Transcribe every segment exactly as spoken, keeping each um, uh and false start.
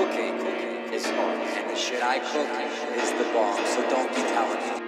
Cooking is art, and the shit I cook is the bomb, so don't be telling me.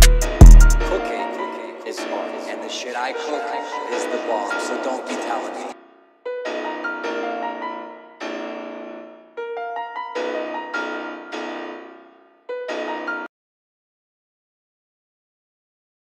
Shit I cook is the bomb, so don't be telling me.